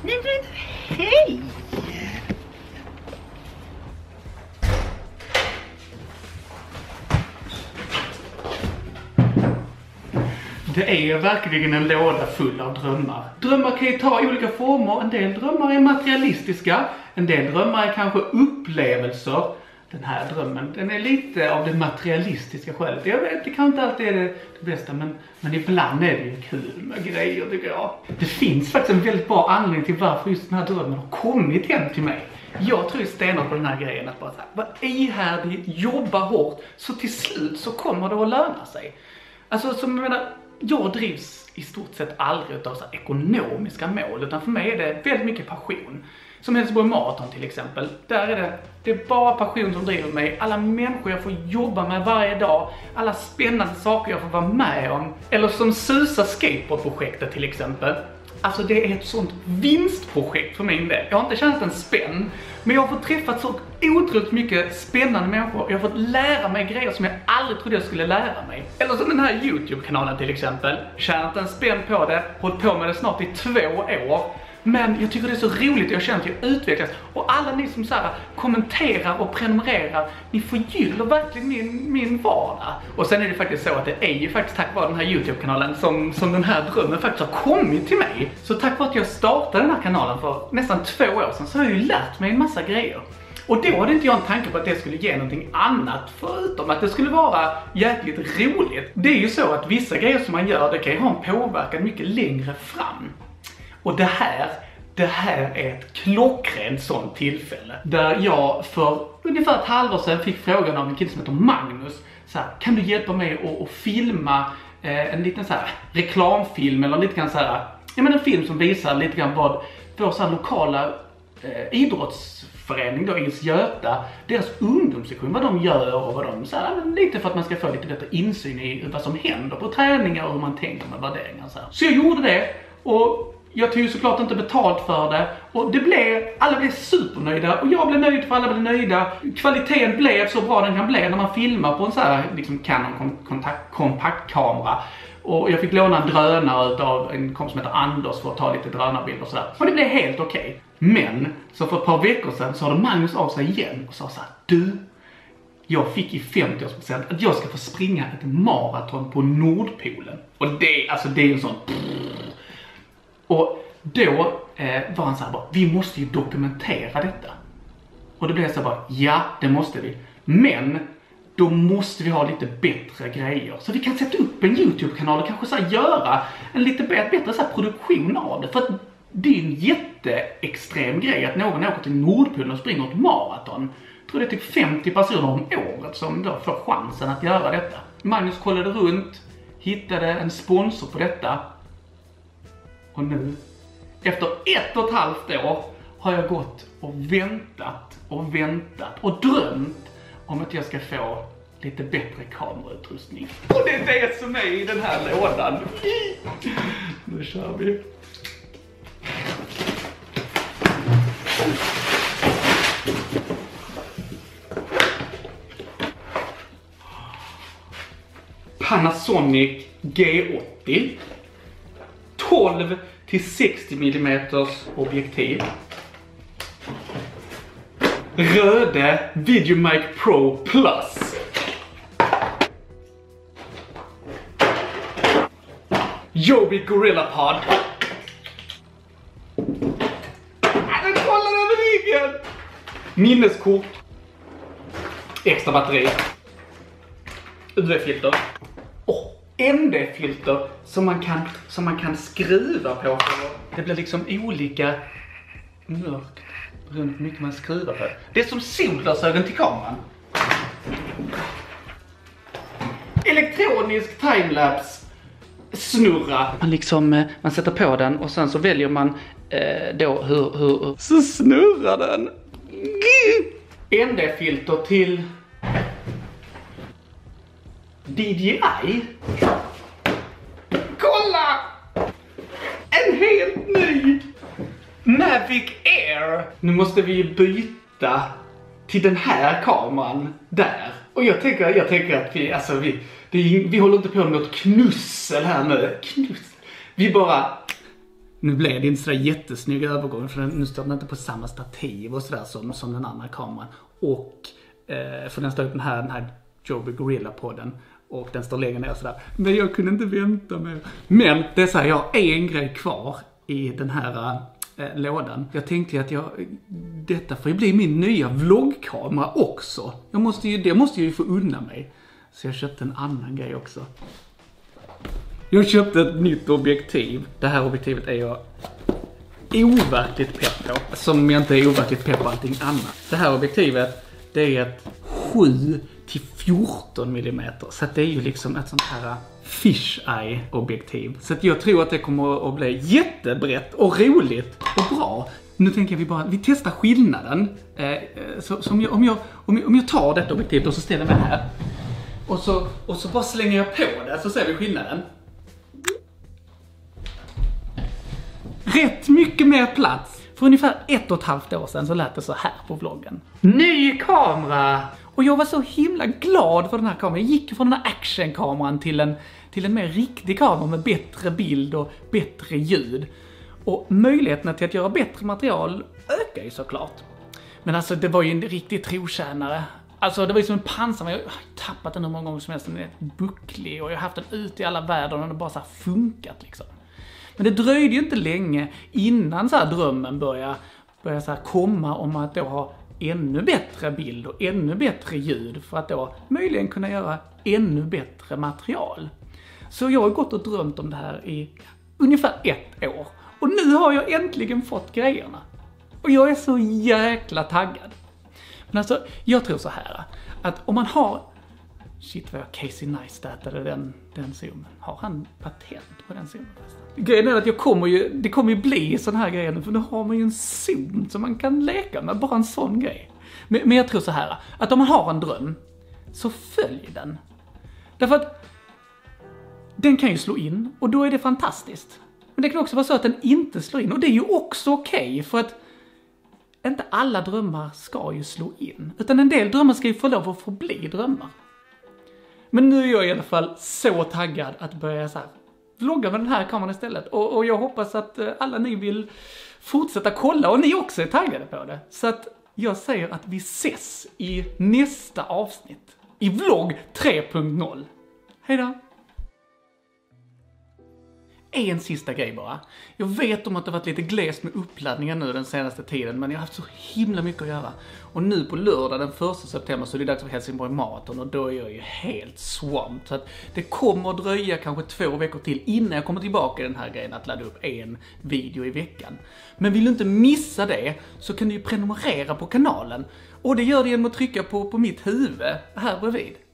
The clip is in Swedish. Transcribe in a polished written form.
Hej! Det är verkligen en låda full av drömmar. Drömmar kan ju ta olika former. En del drömmar är materialistiska. En del drömmar är kanske upplevelser. Den här drömmen, den är lite av det materialistiska skälet. Jag vet, det kan inte alltid är det bästa, men ibland är det ju kul med grejer, tycker jag. Det finns faktiskt en väldigt bra anledning till varför just den här drömmen har kommit hem till mig. Jag tror stenhårt på den här grejen att bara så här, var ihärdig, jobba hårt, så till slut så kommer det att löna sig. Alltså, som jag menar, jag drivs i stort sett aldrig av så här ekonomiska mål, utan för mig är det väldigt mycket passion. Som Helsingborg Marathon till exempel. Där är det bara passion som driver mig. Alla människor jag får jobba med varje dag. Alla spännande saker jag får vara med om. Eller som Susa skateboardprojektet till exempel. Alltså det är ett sånt vinstprojekt för min del. Jag har inte känt en spänn. Men jag har fått träffat så otroligt mycket spännande människor. Jag har fått lära mig grejer som jag aldrig trodde jag skulle lära mig. Eller som den här YouTube-kanalen till exempel. Tjänat en spänn på det. Hållit på med det snart i 2 år. Men jag tycker det är så roligt och jag känner att jag utvecklas. Och alla ni som så här kommenterar och prenumererar, ni förgyller verkligen min vardag. Och sen är det faktiskt så att det är ju faktiskt tack vare den här YouTube-kanalen som den här drömmen faktiskt har kommit till mig. Så tack vare att jag startade den här kanalen för nästan 2 år sedan så har jag ju lärt mig en massa grejer. Och då hade inte jag en tanke på att det skulle ge någonting annat förutom att det skulle vara jäkligt roligt. Det är ju så att vissa grejer som man gör, det kan ju ha en påverkan mycket längre fram. Och det här är ett klockrent sånt tillfälle. Där jag för ungefär ett halvår sedan fick frågan av en kille som heter Magnus. Så här, kan du hjälpa mig att filma en liten så här reklamfilm eller lite grann så här, ja men en film som visar lite grann vad vår så här lokala idrottsförening då, Ils Göta, deras ungdomssektion, vad de gör och vad de så här, lite för att man ska få lite bättre insyn i vad som händer på träningar och hur man tänker med värderingar så här. Så jag gjorde det och jag tog ju såklart inte betalt för det. Och alla blev supernöjda. Och jag blev nöjd för alla blev nöjda. Kvaliteten blev så bra den kan bli när man filmar på en så här liksom Canon kompaktkamera. Och jag fick låna en drönare av en kompis som heter Anders för att ta lite drönarbilder och sådär. Och det blev helt okej. Men så för ett par veckor sedan så hade Magnus av sig igen och sa så här: du, jag fick i 50% att jag ska få springa ett maraton på Nordpolen. Och det är ju en sån... Och då var han så här bara, vi måste ju dokumentera detta. Och då blev jag så här bara, ja det måste vi. Men då måste vi ha lite bättre grejer. Så vi kan sätta upp en YouTube-kanal och kanske så här göra en lite bättre så här produktion av det. För att det är en jätteextrem grej att någon åker till Nordpolen och springer ett maraton. Jag tror det är typ 50 personer om året som då får chansen att göra detta. Magnus kollade runt, hittade en sponsor på detta. Och nu, efter 1,5 år, har jag gått och väntat och drömt om att jag ska få lite bättre kamerautrustning. Och det är det som är i den här lådan. Nu kör vi. Panasonic G80. 12 till 60 mm objektiv. Röde VideoMic Pro Plus. Joby GorillaPod. Den kollar över ryggen. Minneskort. Extra batteri. UV-filter. ND-filter som man kan skruva på. Det blir liksom olika mörkt runt mycket man skruvar på. Det är som solglasögon till kameran. Elektronisk timelapse snurra. Man sätter på den och sen så väljer man då hur så snurrar den. ND-filter till DJI. Kolla! En helt ny Mavic Air. Nu måste vi byta till den här kameran där. Och jag tänker att vi håller inte på med något knussel här nu. Vi bara Nu blev det inte så jättesnygg övergång för nu står den inte på samma stativ och sådär som den andra kameran. Och för den står upp den här Joby Gorilla på den. Och den står längre ner och sådär. Men jag kunde inte vänta mer. Men det är så här, jag har en grej kvar i den här lådan. Jag tänkte att detta får ju bli min nya vloggkamera också. Det måste jag ju få unna mig. Så jag köpte en annan grej också. Jag köpte ett nytt objektiv. Det här objektivet är jag overkligt pepp på. Som jag inte är overkligt pepp på allting annat. Det här objektivet, det är ett 7-14 mm. Så att det är ju liksom ett sånt här fisheye objektiv. Så att jag tror att det kommer att bli jättebrett och roligt och bra. Nu tänker vi testar skillnaden. Om jag tar detta objektivet och så ställer jag mig här. Och så bara slänger jag på det så ser vi skillnaden. Rätt mycket mer plats. För ungefär 1,5 år sedan så lät det så här på vloggen. Ny kamera! Och jag var så himla glad för den här kameran. Jag gick från den här actionkameran till en mer riktig kamera med bättre bild och bättre ljud. Och möjligheterna till att göra bättre material ökar ju såklart. Men alltså det var ju en riktig trotjänare. Alltså det var ju som en pansar, jag har tappat den hur många gånger som helst. Den är bucklig och jag har haft den ute i alla väder och den har bara så här funkat liksom. Men det dröjde ju inte länge innan så här drömmen började så här komma om att då ha ännu bättre bild och ännu bättre ljud för att då möjligen kunna göra ännu bättre material. Så jag har gått och drömt om det här i ungefär 1 år. Och nu har jag äntligen fått grejerna. Och jag är så jäkla taggad. Men alltså, jag tror så här att om man har... Shit vad jag Casey Neistat eller den zoomen. Har han patent på den zoomen? Grejen är att det kommer ju bli sån här grejer. För då har man ju en zoom som man kan leka med. Bara en sån grej. Men jag tror så här att om man har en dröm så följ den. Därför att den kan ju slå in och då är det fantastiskt. Men det kan också vara så att den inte slår in och det är ju också okej för att inte alla drömmar ska ju slå in. Utan en del drömmar ska ju få lov att få bli drömmar. Men nu är jag i alla fall så taggad att börja så här vlogga med den här kameran istället. Och jag hoppas att alla ni vill fortsätta kolla och ni också är taggade på det. Så att jag säger att vi ses i nästa avsnitt. I vlogg 3.0. Hej då! En sista grej bara. Jag vet om att det varit lite glest med uppladdningen nu den senaste tiden, men jag har haft så himla mycket att göra. Och nu på lördag den 1 september så är det dags för Helsingborg Marathon och då är jag ju helt swamped. Så att det kommer att dröja kanske 2 veckor till innan jag kommer tillbaka i den här grejen att ladda upp en video i veckan. Men vill du inte missa det så kan du ju prenumerera på kanalen. Och det gör du genom att trycka på mitt huvud här bredvid.